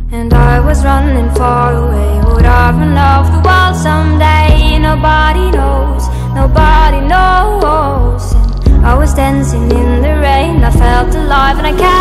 And I was running far away. Would I run off the world someday? Nobody knows, nobody knows. And I was dancing in the rain, I felt alive and I can't